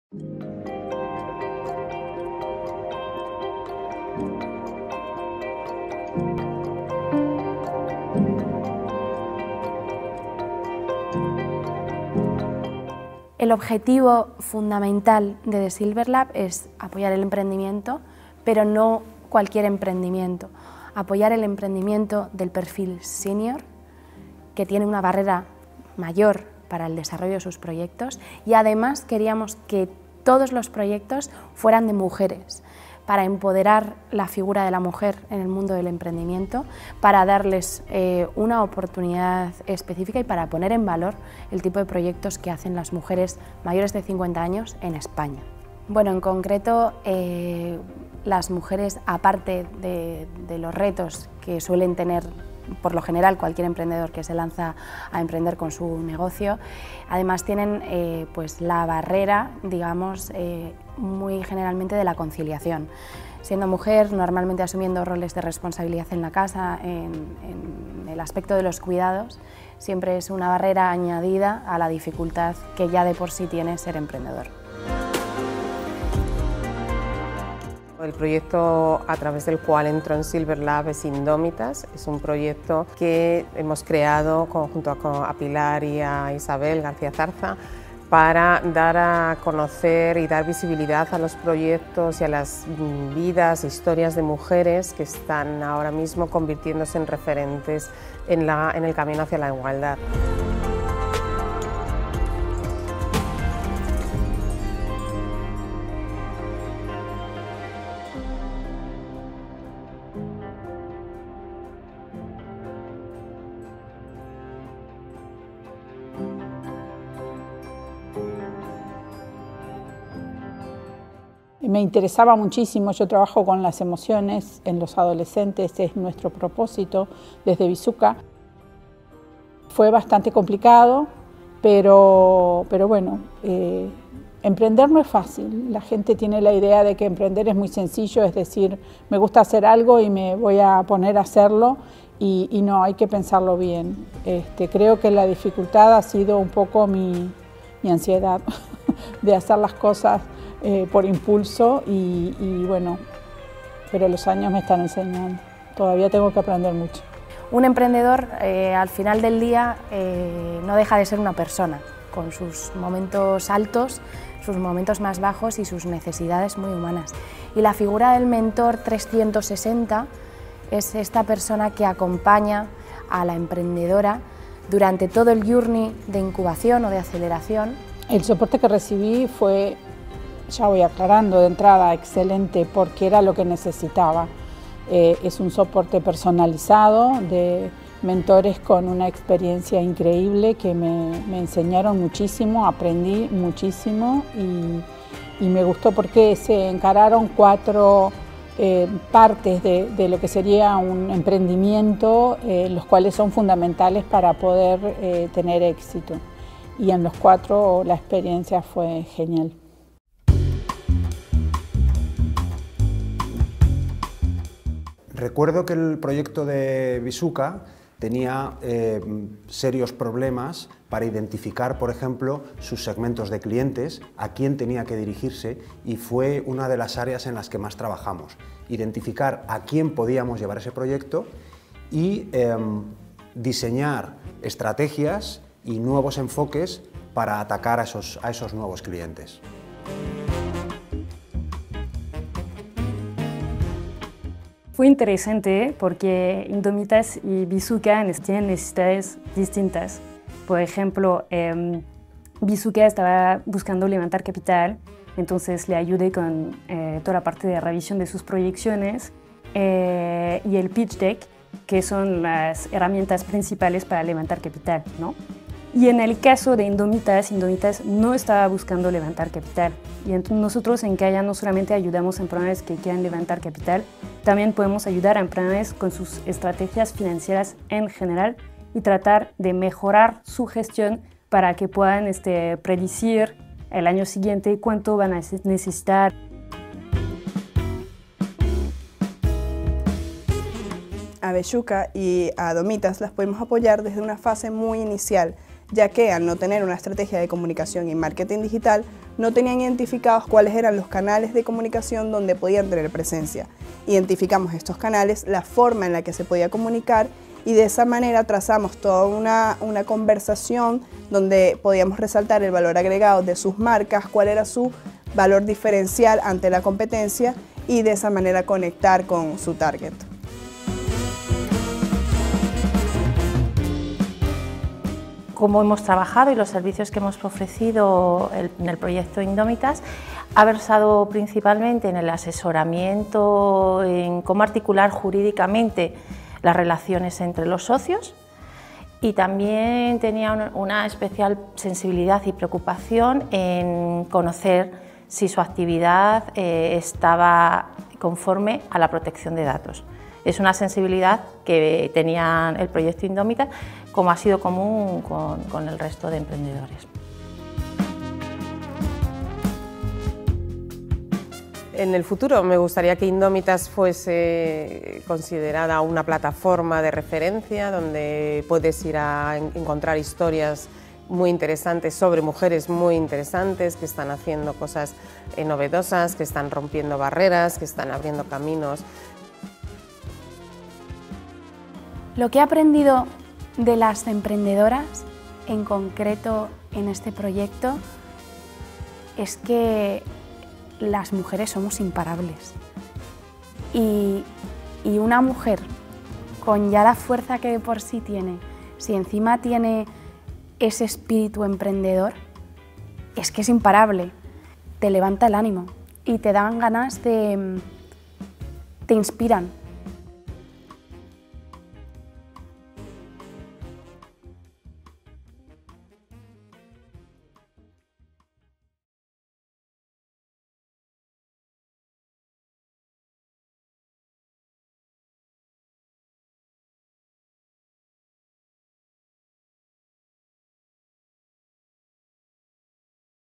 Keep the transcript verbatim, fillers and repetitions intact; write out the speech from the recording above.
El objetivo fundamental de The Silver Lab es apoyar el emprendimiento, pero no cualquier emprendimiento. Apoyar el emprendimiento del perfil senior, que tiene una barrera mayor para el desarrollo de sus proyectos, y además queríamos que todos los proyectos fueran de mujeres, para empoderar la figura de la mujer en el mundo del emprendimiento, para darles eh, una oportunidad específica y para poner en valor el tipo de proyectos que hacen las mujeres mayores de cincuenta años en España. Bueno, en concreto, eh, las mujeres, aparte de, de los retos que suelen tener por lo general cualquier emprendedor que se lanza a emprender con su negocio, además tienen eh, pues la barrera, digamos, eh, muy generalmente de la conciliación. Siendo mujer, normalmente asumiendo roles de responsabilidad en la casa, en, en el aspecto de los cuidados, siempre es una barrera añadida a la dificultad que ya de por sí tiene ser emprendedor. El proyecto a través del cual entro en Silver Lab es Indómitas. Es un proyecto que hemos creado junto a Pilar y a Isabel García Zarza para dar a conocer y dar visibilidad a los proyectos y a las vidas, historias de mujeres que están ahora mismo convirtiéndose en referentes en, la, en el camino hacia la igualdad. Me interesaba muchísimo, yo trabajo con las emociones en los adolescentes, es nuestro propósito desde Bizooka. Fue bastante complicado, pero, pero bueno, eh, emprender no es fácil. La gente tiene la idea de que emprender es muy sencillo, es decir, me gusta hacer algo y me voy a poner a hacerlo, y, y no, hay que pensarlo bien. Este, creo que la dificultad ha sido un poco mi, mi ansiedad de hacer las cosas Eh, por impulso y, y bueno, pero los años me están enseñando, todavía tengo que aprender mucho. Un emprendedor eh, al final del día eh, no deja de ser una persona, con sus momentos altos, sus momentos más bajos y sus necesidades muy humanas. Y la figura del mentor trescientos sesenta es esta persona que acompaña a la emprendedora durante todo el journey de incubación o de aceleración. El soporte que recibí fue, ya voy aclarando de entrada, excelente, porque era lo que necesitaba. Eh, es un soporte personalizado de mentores con una experiencia increíble que me, me enseñaron muchísimo, aprendí muchísimo y, y me gustó porque se encararon cuatro eh, partes de, de lo que sería un emprendimiento, eh, los cuales son fundamentales para poder eh, tener éxito. Y en los cuatro la experiencia fue genial. Recuerdo que el proyecto de Bizooka tenía eh, serios problemas para identificar, por ejemplo, sus segmentos de clientes, a quién tenía que dirigirse, y fue una de las áreas en las que más trabajamos. Identificar a quién podíamos llevar ese proyecto y eh, diseñar estrategias y nuevos enfoques para atacar a esos, a esos nuevos clientes. Fue interesante porque Indómitas y Bizooka tienen necesidades distintas. Por ejemplo, eh, Bizooka estaba buscando levantar capital, entonces le ayudé con eh, toda la parte de revisión de sus proyecciones eh, y el pitch deck, que son las herramientas principales para levantar capital, ¿no? Y en el caso de Indómitas, Indómitas no estaba buscando levantar capital. Y entonces nosotros en Kaya no solamente ayudamos a emprendedores que quieran levantar capital, también podemos ayudar a emprendedores con sus estrategias financieras en general y tratar de mejorar su gestión para que puedan este, predecir el año siguiente cuánto van a necesitar. A Bizooka y a Indómitas las podemos apoyar desde una fase muy inicial, ya que al no tener una estrategia de comunicación y marketing digital no tenían identificados cuáles eran los canales de comunicación donde podían tener presencia. Identificamos estos canales, la forma en la que se podía comunicar y de esa manera trazamos toda una, una conversación donde podíamos resaltar el valor agregado de sus marcas, cuál era su valor diferencial ante la competencia y de esa manera conectar con su target. Cómo hemos trabajado y los servicios que hemos ofrecido en el proyecto Indómitas ha versado principalmente en el asesoramiento, en cómo articular jurídicamente las relaciones entre los socios, y también tenía una especial sensibilidad y preocupación en conocer si su actividad eh, estaba conforme a la protección de datos. Es una sensibilidad que tenía el proyecto Indómitas, como ha sido común con, con el resto de emprendedores. En el futuro me gustaría que Indómitas fuese considerada una plataforma de referencia donde puedes ir a encontrar historias muy interesantes sobre mujeres muy interesantes que están haciendo cosas novedosas, que están rompiendo barreras, que están abriendo caminos. Lo que he aprendido de las emprendedoras, en concreto en este proyecto, es que las mujeres somos imparables. Y, y una mujer con ya la fuerza que de por sí tiene, si encima tiene ese espíritu emprendedor, es que es imparable. Te levanta el ánimo y te dan ganas de... te inspiran.